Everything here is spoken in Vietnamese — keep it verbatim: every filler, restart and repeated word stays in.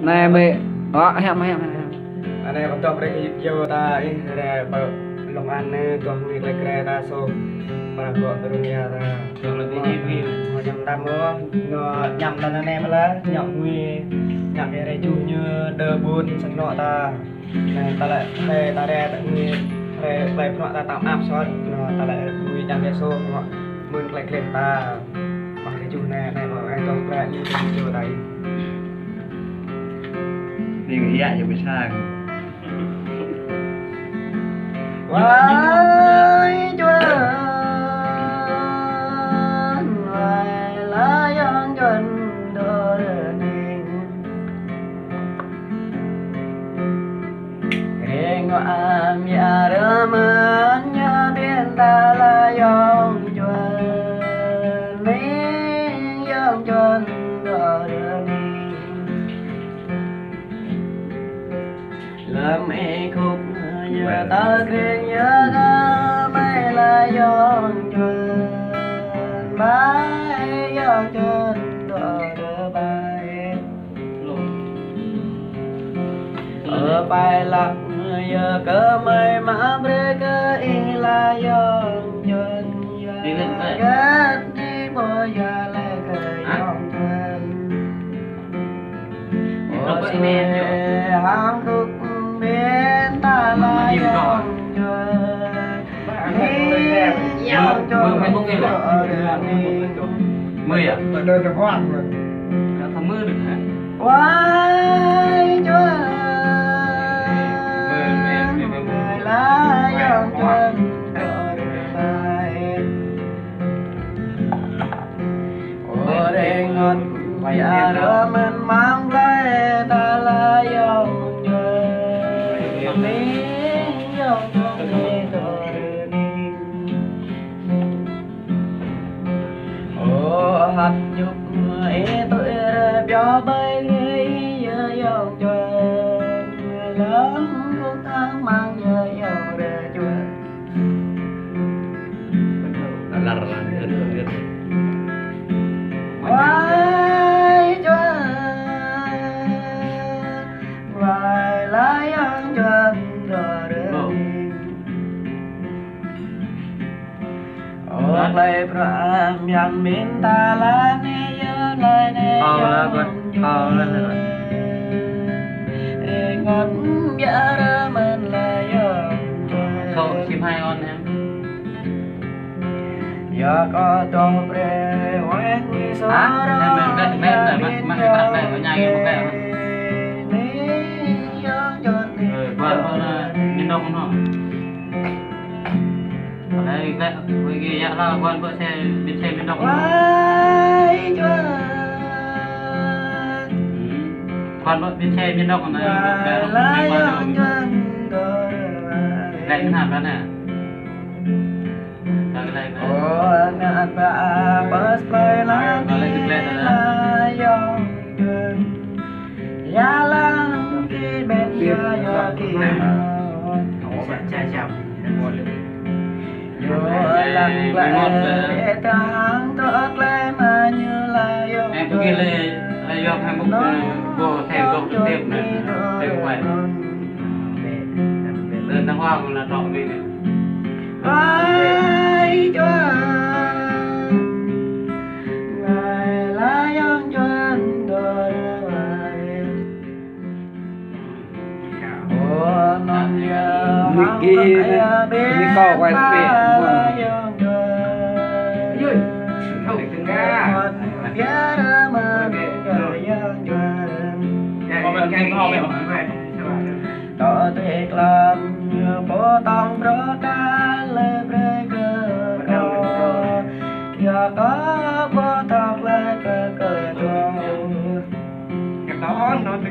này mẹ đó hẹm hẹm anh em tập đây vô ta ấy này lòng ăn toàn việc lại cái ta số mà gọi từ nhà ta thường là cái gì họ nhầm tam nó nó nhầm ta anh em lá nhậu nguy nhậu cái này chú như đơ buôn sang nọ ta này ta lại đây ta đây tại nguy đây đây nọ ta tạm áp xót ta lại nguy nhầm cái số họ mượn lại cái ta bằng cái chú này này mà anh cho ra như chưa thấy đi nghĩ lại cho bị sai Why chuan lại lá giăng chân đôi đình riêng ngoạm nhà đỡ mến nhà biên ta là giăng chuan ní giăng chân đôi đình làm mẹ khúc giờ ta riêng nhớ ra mấy là giòn chuồn bãi giòn chuồn đỏ đỡ bài ở bài lạc giờ cơ mây má bê cơ y là giòn chuồn giờ ghét đi bố giờ lại cười giòn chuồn ở xe hàng khúc bên ta là giòn mưa mấy bông kia là mưa à đơn được hoang rồi không mưa được hả quay cho lá giòn chân ở đây ngọt và đỡ mình mang lấy ta là giòn chân mi giòn chân mi hạt nhục ấy tôi béo bay giờ giàu chuồn lớn cũng tháng mang giờ giàu để chuồn là là là là vay chuồn vay lái ăn chuồn rồi đến ở lại pram yang minta la ne ya la ne ya ờ lên ngon ya ra mình là ya cậu chim hai con em ya có to bre hoang ni so hả nên mình nên nên là mặt mặt này có nhai cái mặt này rồi qua qua nhìn đông không đây cái cái dạ là quan vợ xe bên xe bên đông quan vợ bên xe bên đông này bé nó không quan đâu đây cái nào đó nè đây cái này oh ngạt ba bớt bay lá lá yong chân ya lang ki bên ya ya ki chà chà vô lặng lẽ để ta hàng thức lên mà như là yêu em cứ ghi lên là do hai mục vô theo gốc trực tiếp này theo vậy lên thằng Hoa là trọ về này ai cho ngày lá giăng chân đôi bài ô non giờ Niki Niko quay về rồi không được từng ga giá đó mà người dân tỏ tuyệt làm bố tông rốt đá lê bê cơ cơ giờ có bố tông lê cơ cơ cơ cái đó nó